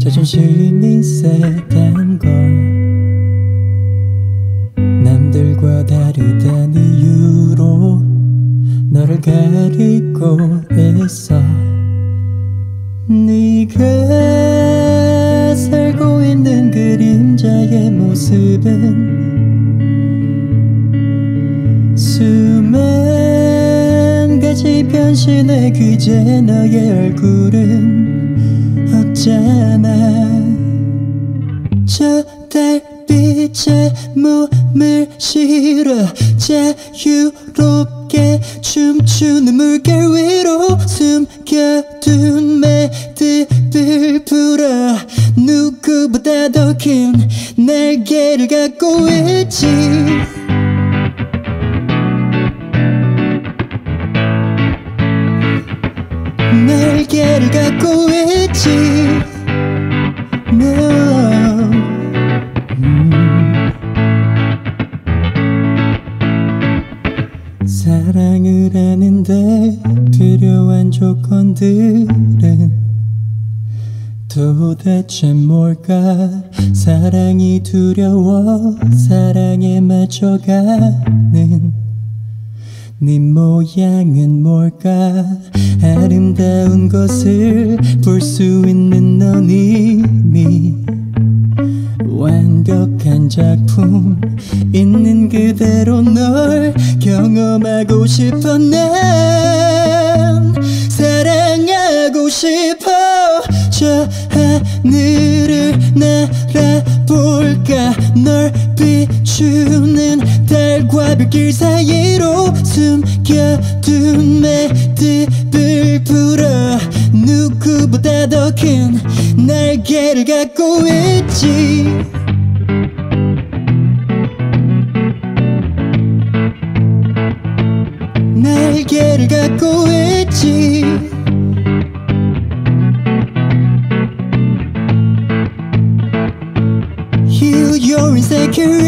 자존심이 세단 걸 남들과 다르다는 이유로 너를 가리고 있어. 네가 살고 있는 그림자의 모습은 수만 가지 변신해 그제 너의 얼굴은 없잖아. 저 달빛에 몸을 실어 자유롭게 춤추는 물결 위로 숨겨둔 매듭을 풀어 누구보다 더 큰 날개를 갖고 있지. 날개를 갖고 있지. No. 사랑을 하는데 필요한 조건들은 도대체 뭘까? 사랑이 두려워 사랑에 맞춰가는 네 모양은 뭘까? 아름다운 것을 볼 수 있는 넌 이미 완벽한 작품 있는 그대로 널 경험하고 싶어. 난 사랑하고 싶어. 저 하늘을 날아볼까? 널 비추는 달과 별길 사이로 숨겨둔 매듭을 풀어 누구보다 더 큰 날개를 갖고 있지. 날개를 갖고 있지. Heal your insecurity.